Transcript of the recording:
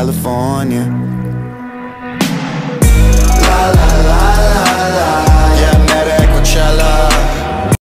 California. La la la la la, yeah, I met her at Coachella.